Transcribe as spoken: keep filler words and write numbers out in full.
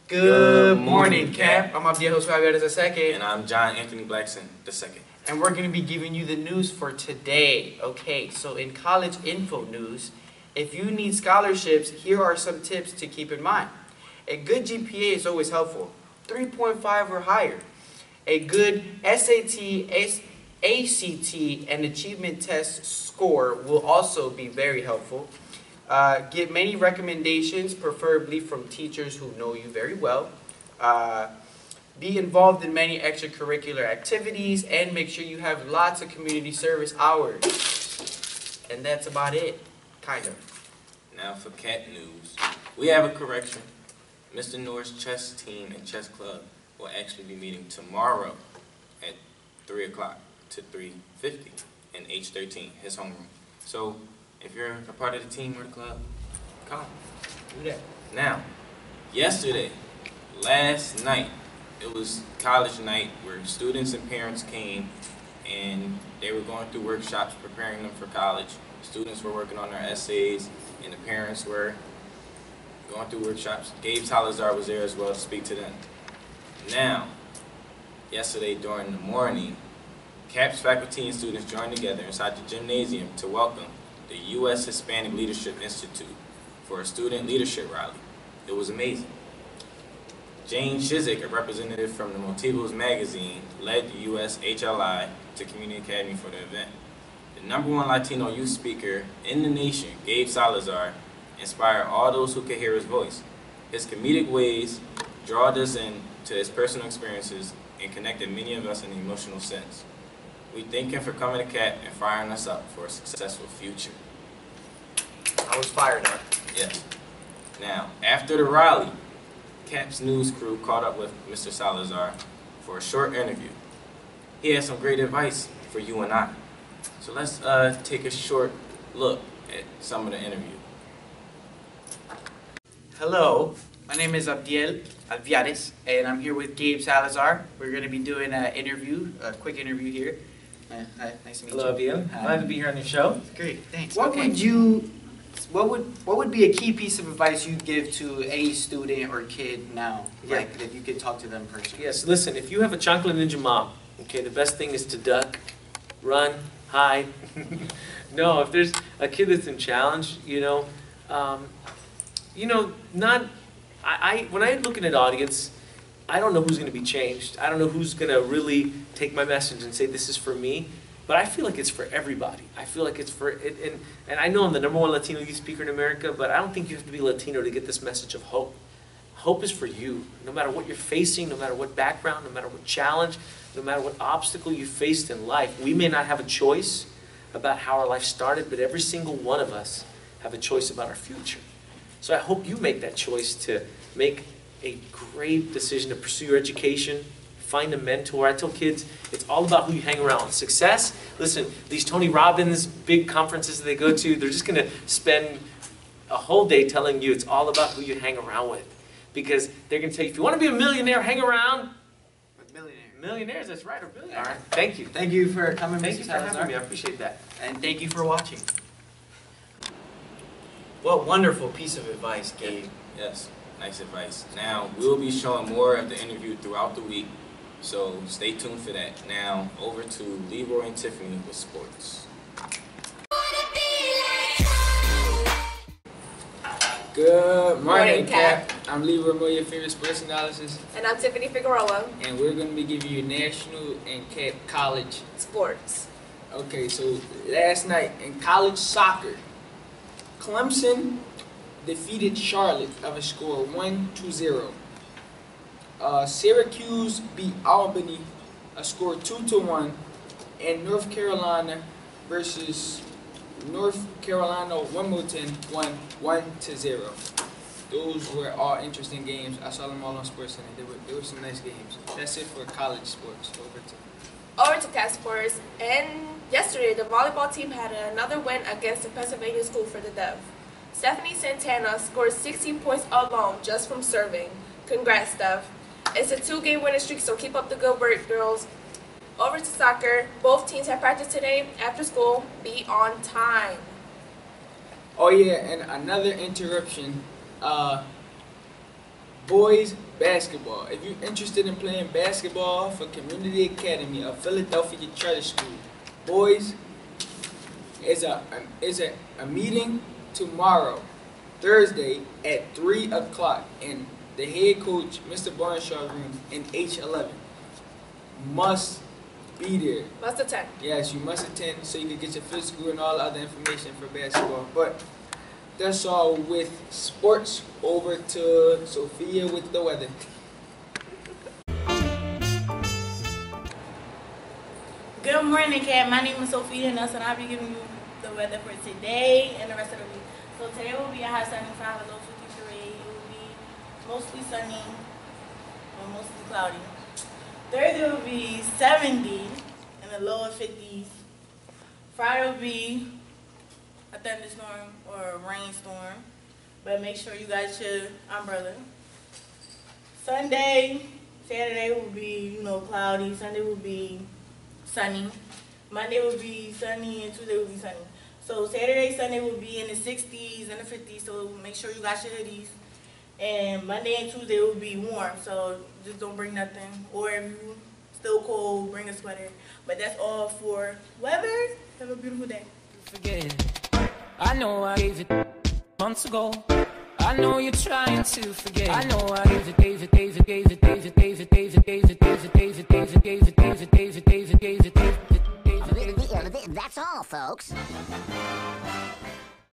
Good morning, Cap. I'm Abdiel Jose Alvarez the second. And I'm John Anthony Blackson the second. And we're going to be giving you the news for today. Okay, so in college info news, if you need scholarships, here are some tips to keep in mind. A good G P A is always helpful, three point five or higher. A good S A T, A C T, and achievement test score will also be very helpful. Uh, get many recommendations, preferably from teachers who know you very well. Uh, be involved in many extracurricular activities, and make sure you have lots of community service hours. And that's about it, kind of. Now for cat news, we have a correction. Mister Norris chess team and chess club will actually be meeting tomorrow at three o'clock to three fifty in H thirteen, his homeroom. So if you're a part of the team or the club, come. Do that. Now, yesterday, last night, it was college night where students and parents came and they were going through workshops preparing them for college. Students were working on their essays and the parents were going through workshops. Gabe Salazar was there as well to speak to them. Now, yesterday during the morning, CAPS faculty and students joined together inside the gymnasium to welcome the U S Hispanic Leadership Institute for a student leadership rally. It was amazing. Jane Chizik, a representative from the Motivos magazine, led the U S H L I to Community Academy for the event. The number one Latino youth speaker in the nation, Gabe Salazar, inspired all those who could hear his voice. His comedic ways drawed us in to his personal experiences and connected many of us in an emotional sense. We thank him for coming to CAP and firing us up for a successful future. I was fired up. Yes. Now, after the rally, CAP's news crew caught up with Mister Salazar for a short interview. He had some great advice for you and I. So let's uh, take a short look at some of the interview. Hello, my name is Abdiel Alvarez, and I'm here with Gabe Salazar. We're going to be doing an interview, a quick interview here. Uh, hi, nice to meet Hello, you. Abdiel. Glad to be here on your show. Great, thanks. What okay. would you, what would, what would be a key piece of advice you'd give to any student or kid now, Yeah. like that you could talk to them personally? Yes, listen, if you have a chocolate ninja mom, okay, the best thing is to duck, run, hide. No, if there's a kid that's in challenge, you know, um, you know, not, I, I, when I look at an audience, I don't know who's going to be changed. I don't know who's going to really take my message and say this is for me, but I feel like it's for everybody. I feel like it's for, it, and, and I know I'm the number one Latino youth speaker in America, but I don't think you have to be Latino to get this message of hope. Hope is for you, no matter what you're facing, no matter what background, no matter what challenge, no matter what obstacle you faced in life. We may not have a choice about how our life started, but every single one of us have a choice about our future. So I hope you make that choice to make a great decision to pursue your education, find a mentor. I tell kids, it's all about who you hang around with. Success, listen, these Tony Robbins big conferences that they go to, they're just going to spend a whole day telling you it's all about who you hang around with. Because they're going to tell you, if you want to be a millionaire, hang around with millionaires. Millionaires, that's right, or billionaires. All right. Thank you. Thank you for coming, Thank you Mister for Salazar. having me. I appreciate that. And thank you for watching. What wonderful piece of advice, Gabe. Yes, nice advice. Now, we'll be showing more of the interview throughout the week, so stay tuned for that. Now, over to Leroy and Tiffany with sports. Good morning, Morning, Cap. Cap. I'm Leroy Moore, your favorite sports analysis, And I'm Tiffany Figueroa, and we're going to be giving you national and Cap college. sports. Okay, so last night in college soccer, Clemson defeated Charlotte of a score one to zero. Uh, Syracuse beat Albany a score two to one, and North Carolina versus North Carolina Wimbledon won one to zero. Those were all interesting games. I saw them all on SportsCenter. They were, they were some nice games. That's it for college sports. Over to Over to Cat Sports. And yesterday, the volleyball team had another win against the Pennsylvania School for the Deaf. Stephanie Santana scored sixteen points alone just from serving. Congrats, Steph. It's a two-game winning streak, so keep up the good work, girls. Over to soccer. Both teams have practice today after school. Be on time. Oh yeah, and another interruption. Uh, Boys basketball. If you're interested in playing basketball for Community Academy of Philadelphia Charter School, boys, is a is a, a meeting tomorrow, Thursday at three o'clock in the head coach, Mister Barnshaw's room in H eleven. Must be there. Must attend. Yes, you must attend so you can get your physical and all the other information for basketball. But that's all with sports. Over to Sophia with the weather. Good morning, Kat. My name is Sophia Nelson. I'll be giving you the weather for today and the rest of the week. So today will be a high seventy-five, a low fifty-three. It will be mostly sunny or mostly cloudy. Thursday will be seventy and a low of fifties. Friday will be a thunderstorm or a rainstorm, but make sure you got your umbrella. Sunday, Saturday will be, you know, cloudy. Sunday will be sunny. Monday will be sunny and Tuesday will be sunny. So Saturday, Sunday will be in the sixties and the fifties, so make sure you got your hoodies. And Monday and Tuesday will be warm, so just don't bring nothing. Or if you still cold, bring a sweater. But that's all for weather. Have a beautiful day. Forget it. I know I gave it months ago. I know you're trying to forget. I know I gave it, gave it, gave it, gave it, gave it, gave it, gave it, gave it, gave it, gave it, gave it, gave it, gave it, gave it, gave it, gave it, gave it, gave it, gave it. That's all, folks.